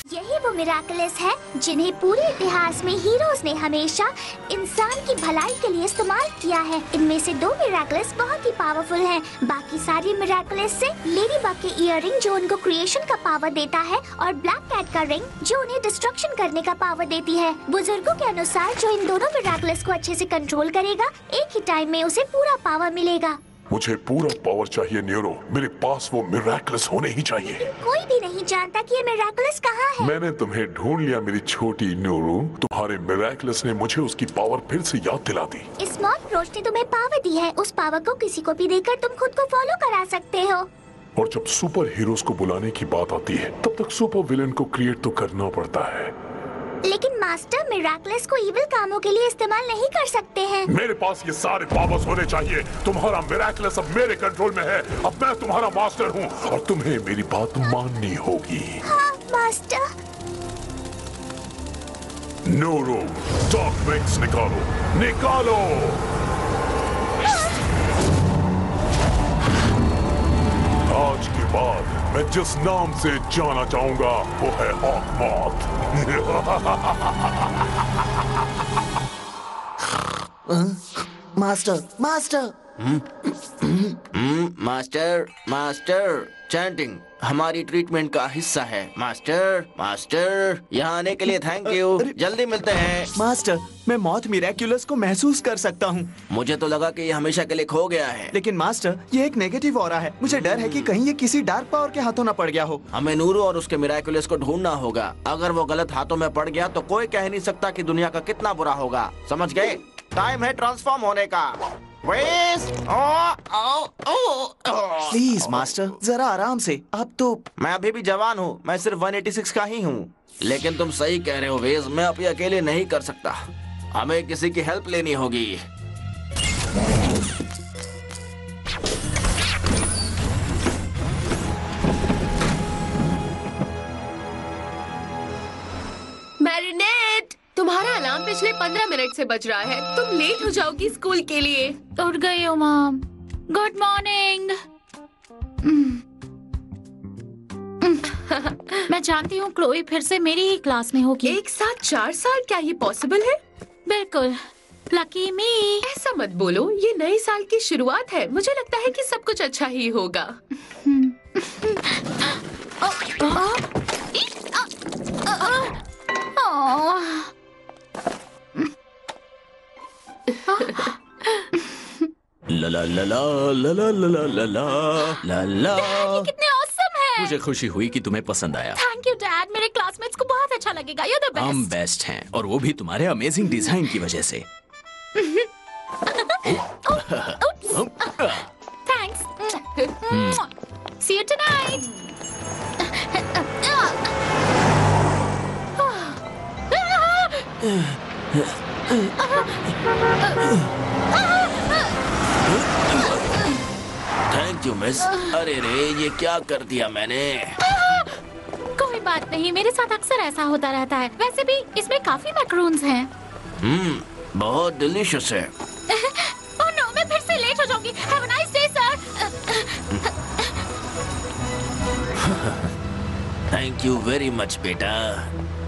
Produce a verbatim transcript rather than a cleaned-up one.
यही वो मिराकल्स है जिन्हें पूरे इतिहास में हीरोज ने हमेशा इंसान की भलाई के लिए इस्तेमाल किया है। इनमें से दो मिराकल्स बहुत ही पावरफुल हैं। बाकी सारी मिराकल्स से लेडी बग के इयररिंग जो उनको क्रिएशन का पावर देता है और ब्लैक कैट का रिंग जो उन्हें डिस्ट्रक्शन करने का पावर देती है। बुजुर्गों के अनुसार जो इन दोनों मिराकल्स को अच्छे से कंट्रोल करेगा एक ही टाइम में उसे पूरा पावर मिलेगा। मुझे पूरा पावर चाहिए न्यूरो। मेरे पास वो मिराकल्स होने ही चाहिए। कोई भी नहीं जानता कि ये मिराकल्स कहाँ है। मैंने तुम्हें ढूंढ लिया मेरी छोटी न्यूरो। तुम्हारे मिराकल्स ने मुझे उसकी पावर फिर से याद दिला दी। इस मॉर्फ रोच ने तुम्हें पावर दी है। उस पावर को किसी को भी देकर तुम खुद को फॉलो करा सकते हो। और जब सुपर हीरोज को बुलाने की बात आती है तब तक सुपर विलेन को क्रिएट तो करना पड़ता है। लेकिन मास्टर मिराकल्स को इविल कामों के लिए इस्तेमाल नहीं कर सकते हैं। मेरे पास ये सारे पावर्स होने चाहिए। तुम्हारा मिराकल्स अब मेरे कंट्रोल में है। अब मैं तुम्हारा मास्टर हूँ और तुम्हें मेरी बात माननी होगी। हाँ मास्टर। नूरो, डार्क विंग्स निकालो, निकालो। आज के बाद मैं जिस नाम से जाना चाहूंगा वो है hawkmoth. Master, master, master, master, chanting हमारी ट्रीटमेंट का हिस्सा है। मास्टर, मास्टर, यहाँ आने के लिए थैंक यू। जल्दी मिलते हैं। मास्टर, मैं मौत मिराक्युलस को महसूस कर सकता हूँ। मुझे तो लगा कि ये हमेशा के लिए खो गया है। लेकिन मास्टर, ये एक नेगेटिव ऑरा है। मुझे डर है कि कहीं ये किसी डार्क पावर के हाथों न पड़ गया हो। हमें नूरू और उसके मिराक्युलस को ढूंढना होगा। अगर वो गलत हाथों में पड़ गया तो कोई कह नहीं सकता कि दुनिया का कितना बुरा होगा। समझ गए? टाइम है ट्रांसफॉर्म होने का। प्लीज मास्टर, जरा आराम से। अब तो मैं अभी भी जवान हूँ। मैं सिर्फ एक सौ छियासी का ही हूँ। लेकिन तुम सही कह रहे हो वेज, मैं अभी अकेले नहीं कर सकता। हमें किसी की हेल्प लेनी होगी। मैरिनेट, तुम्हारा अलार्म पिछले पंद्रह मिनट से बज रहा है। तुम लेट हो जाओगी स्कूल के लिए। उठ गई हो मॉम। Good morning. मैं जानती हूँ क्लोई फिर से मेरी ही क्लास में होगी। एक साथ चार साल, क्या ये पॉसिबल है? बिल्कुल। Lucky me. ऐसा मत बोलो, ये नए साल की शुरुआत है। मुझे लगता है कि सब कुछ अच्छा ही होगा। ला ला ला ला ला ला ला ला ला ला। ये कितने ऑसम है। मुझे खुशी हुई कि तुम्हें पसंद आया। Thank you dad. मेरे क्लासमेट्स को बहुत अच्छा लगेगा। You the best. हम बेस्ट हैं और वो भी तुम्हारे अमेजिंग डिजाइन की वजह से। Thanks. See you tonight. Thank you miss. अरे रे, ये क्या कर दिया मैंने। कोई बात नहीं, मेरे साथ अक्सर ऐसा होता रहता है। वैसे भी इसमें काफी मैक्रोन्स हैं। हम्म, बहुत डिलीशियस है। ओह नो, मैं फिर से लेट हो जाऊंगी। Have a nice day sir. Thank you very much बेटा।